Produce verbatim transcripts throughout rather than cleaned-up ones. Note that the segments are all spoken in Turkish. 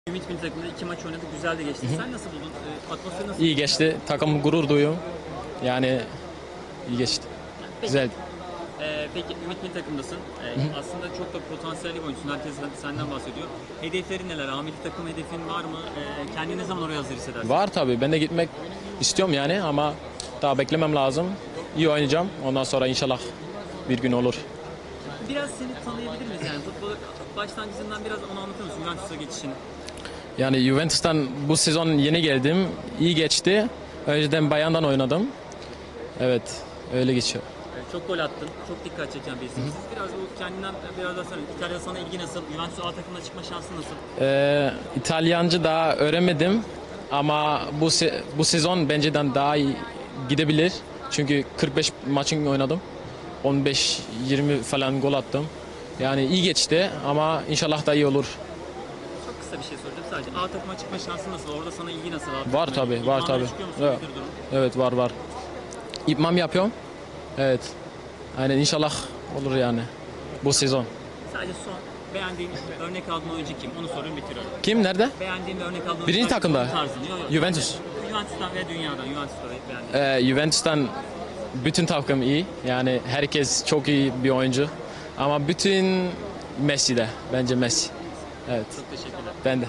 Ümit Milli Takım'da iki maç oynadık, güzel de geçti. Hı hı. Sen nasıl buldun? E, atmosferi nasıl? İyi geçti. Takım gurur duyuyor. Yani iyi geçti. Peki, Güzeldi. E, peki Ümit Milli Takım'dasın. E, aslında çok da potansiyelli bir oyuncusun. Herkes senden bahsediyor. Hedeflerin neler? A milli takım hedefin var mı? E, kendini ne zaman oraya hazır hissedersin? Var tabii. Ben de gitmek istiyorum yani ama daha beklemem lazım. İyi oynayacağım. Ondan sonra inşallah bir gün olur. Biraz seni tanıyabilir miyiz? Yani futbol başlangıcından biraz onu anlatır mısın? Juventus'a geçişin. Yani Juventus'tan bu sezon yeni geldim. İyi geçti. Önceden Bayern'den oynadım. Evet, öyle geçiyor. Çok gol attın. Çok dikkat çeken bir isim. Biraz bu kendinden biraz daha söyle. İtalya sana ilgi nasıl? Juventus A takımına çıkma şansı nasıl? Ee, İtalyancı daha öğrenmedim. Ama bu se bu sezon benceden daha iyi gidebilir. Çünkü kırk beş maçın oynadım. on beş yirmi falan gol attım. Yani iyi geçti ama inşallah da iyi olur. Çok kısa bir şey soracağım sadece. A takıma çıkma şansı nasıl? Orada sana ilgi nasıl? A Var tabii, var tabii. Evet. evet, var var. İtmam yapıyorum. Evet. Aynen inşallah olur yani bu sezon. Sadece son beğendiğin örnek aldığın oyuncu kim? Onu sorayım bitiriyorum. Kim nerede? Beğendiğin bir örnek aldığın oyuncu. Birinci takımda. Juventus. Juventus'tan ve dünyadan. Juventus'ta beğendiğin. Ee, Juventus'tan bütün takım iyi. Yani herkes çok iyi bir oyuncu. Ama bütün Messi'de. Bence Messi. Evet. Çok teşekkürler. Ben de.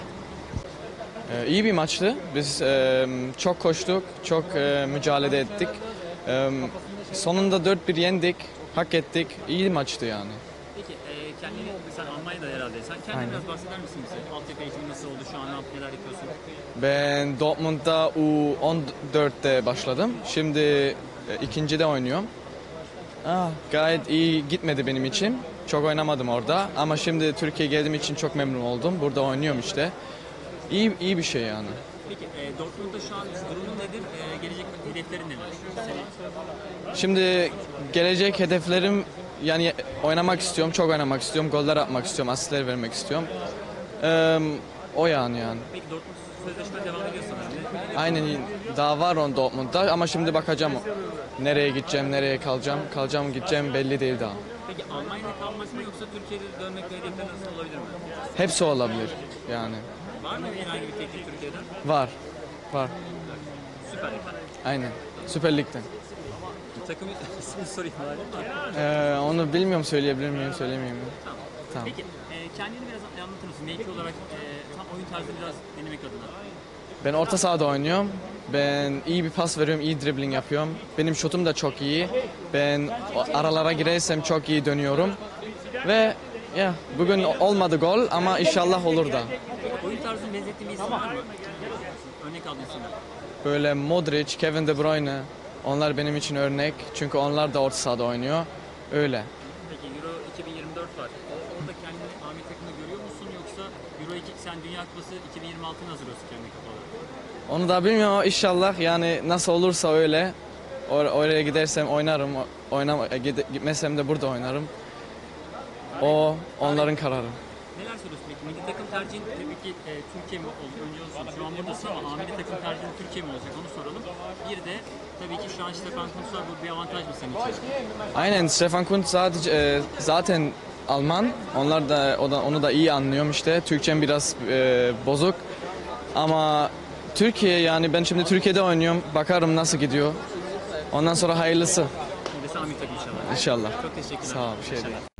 Ee, iyi bir maçtı. Biz e, çok koştuk, çok e, mücadele ettik. E, sonunda dört bir yendik, hak ettik. İyi bir maçtı yani. Peki e, kendini, sen Almanya'da herhalde. Sen kendine Aynen. biraz bahseder misin bize? Altyapı eğitimi nasıl oldu? Şu an neler yapıyorsun? Ben Dortmund'da U on dörtte başladım. Şimdi e, ikincide oynuyorum. Ah, gayet iyi gitmedi benim için. Çok oynamadım orada ama şimdi Türkiye'ye geldiğim için çok memnun oldum. Burada oynuyorum işte. İyi iyi bir şey yani. Peki e, Dortmund'da şu an durumun nedir? E, gelecek hedeflerin neler? Senin? Şimdi gelecek hedeflerim yani oynamak istiyorum, çok oynamak istiyorum, goller atmak istiyorum, asistler vermek istiyorum. Ee, o yani yani. Peki Dortmund sözleşme devam ediyor sanırım. Aynen daha var on Dortmund'da ama şimdi bakacağım nereye gideceğim, nereye kalacağım, kalacağım gideceğim belli değil daha. Peki Almanya'da kalmak mı yoksa Türkiye'de dönmek ve hedefler nasıl olabilir mi? Hepsi olabilir yani. Var mı herhangi bir teklif Türkiye'den? Var, var. Süper Lig. Aynen. Süper Lig'den. Takım ismini sorayım bari ama. Ee, onu bilmiyorum söyleyebilir miyim, söylemeyeyim mi? Tamam. Tamam. Peki e, kendini biraz anlatır mısın? Mevki olarak e, tam oyun tarzını biraz denemek adına. Ben orta sahada oynuyorum. Ben iyi bir pas veriyorum, iyi dribbling yapıyorum. Benim şutum da çok iyi. Ben aralara girersem çok iyi dönüyorum. Ve ya bugün olmadı gol ama inşallah olur da. Oyun tarzını benzettiğin bir isim var mı? Örnek aldığın isimler. Böyle Modric, Kevin De Bruyne. Onlar benim için örnek. Çünkü onlar da orta sahada oynuyor. Öyle. Peki Euro iki bin yirmi dört var. O- Orada kendini A milli takımda görüyor musun yoksa Euro iki sen Dünya Kupası iki bin yirmi altı'nı hazırlıyorsun kendi kafalar? Onu da bilmiyorum ama inşallah yani nasıl olursa öyle. Or oraya gidersem oynarım. Oynam gide gitmesem de burada oynarım. O onların kararı. Neler söylüyorsun peki? Milli takım tercihin tabii ki e, Türkiye mi olur? Önce onu sorayım. Şu an buradasın ama A milli takım tercihin Türkiye mi olacak onu soralım. Bir de tabii ki şu an Stefan Kuntz var. Bu bir avantaj mı senin için? Aynen Stefan Kuntz sadece e, zaten Alman. Onlar da, o da onu da iyi anlıyorum işte. Türkçem biraz e, bozuk. Ama Türkiye yani ben şimdi Türkiye'de oynuyorum. Bakarım nasıl gidiyor. Ondan sonra hayırlısı. Şimdi de A milli takım inşallah. İnşallah. Çok teşekkürler. Sağ ol. Bir şey değil.